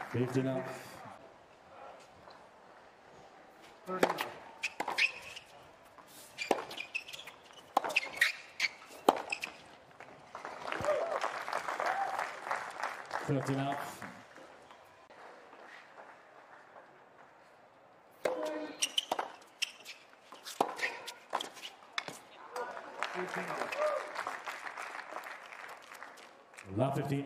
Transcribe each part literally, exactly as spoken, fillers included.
fifteen up. thirteen up. Love fifteen.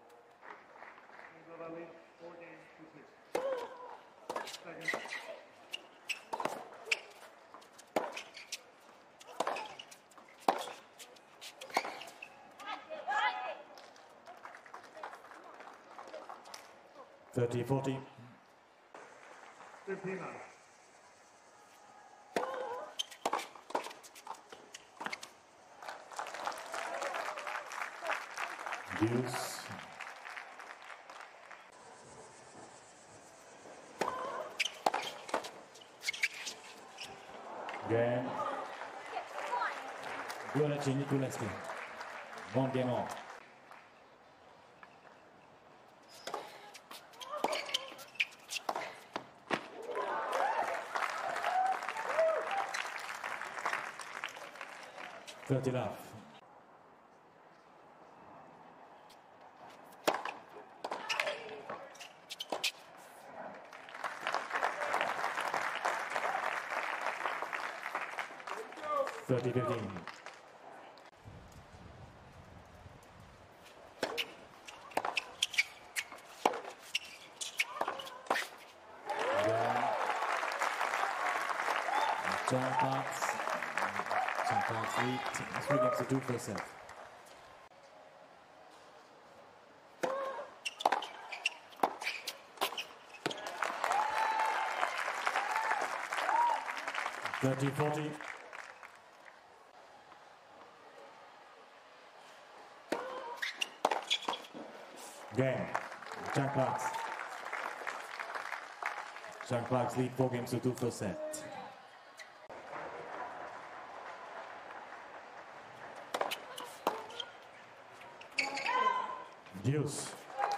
thirty forty. fifteen now. Deuce. Game. Goraci, Nikulewski. One game on. thirty love. thirty fifteen. John Parks. John Parks lead three games to two for set. thirty forty. Game. John Parks. John Parks lead four games to two for set. Deuce.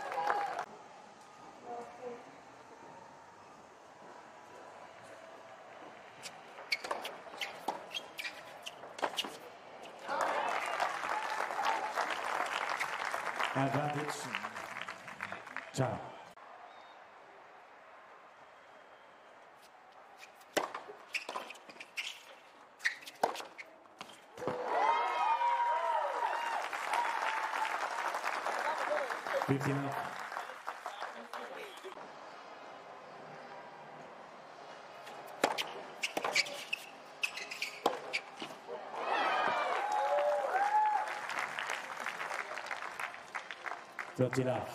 Advantage. Ciao. fifteen up. thirty love.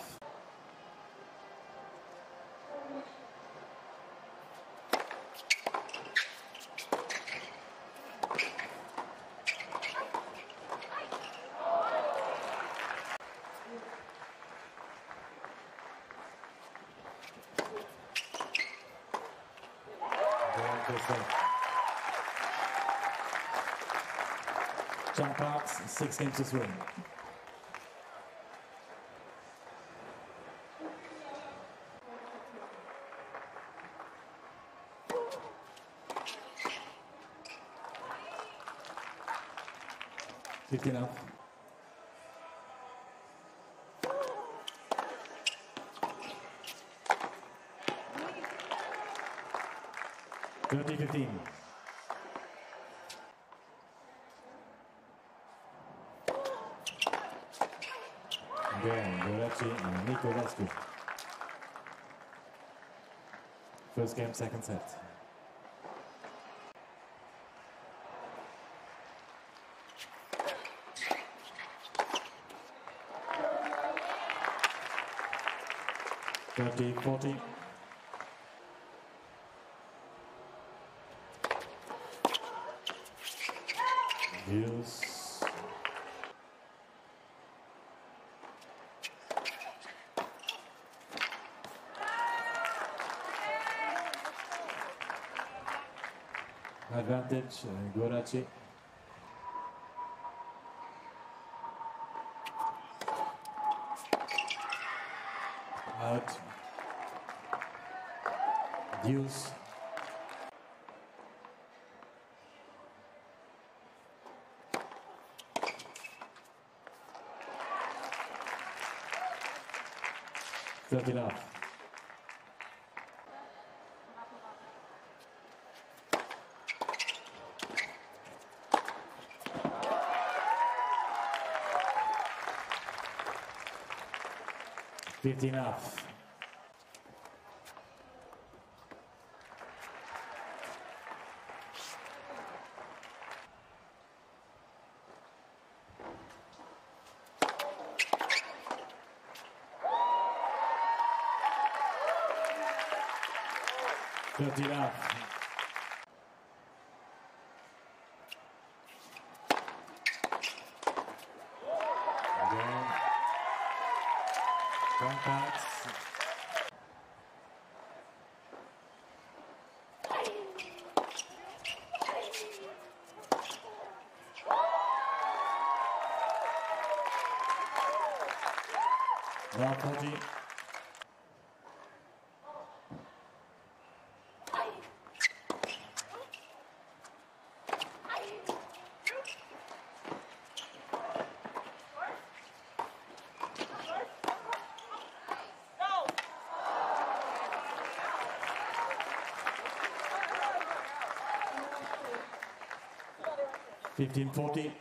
John Parks, six games to swing. fifteen up. thirty fifteen. Again, Goraci and Nikulewski. First game, second set. thirty forty. Deuce. Advantage, uh, Goraci. Out. Deuce. Thirty love. Fifteen love. Thirty love. Again. Contacts. Now forty. Fifteen forty.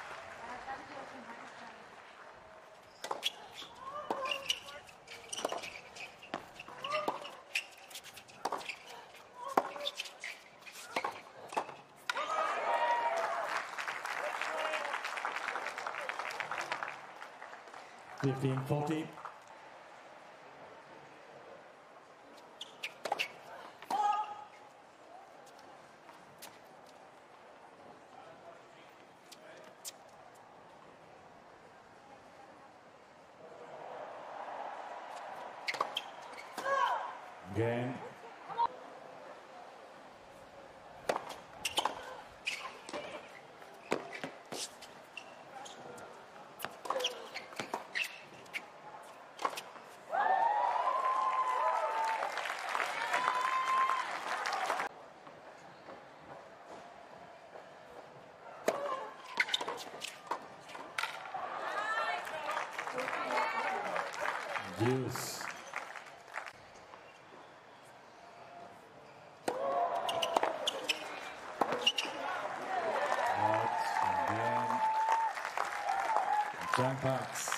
Fifteen forty. Again. Deuce. Jump backs.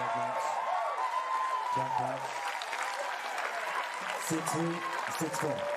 Jump back. six three, six four.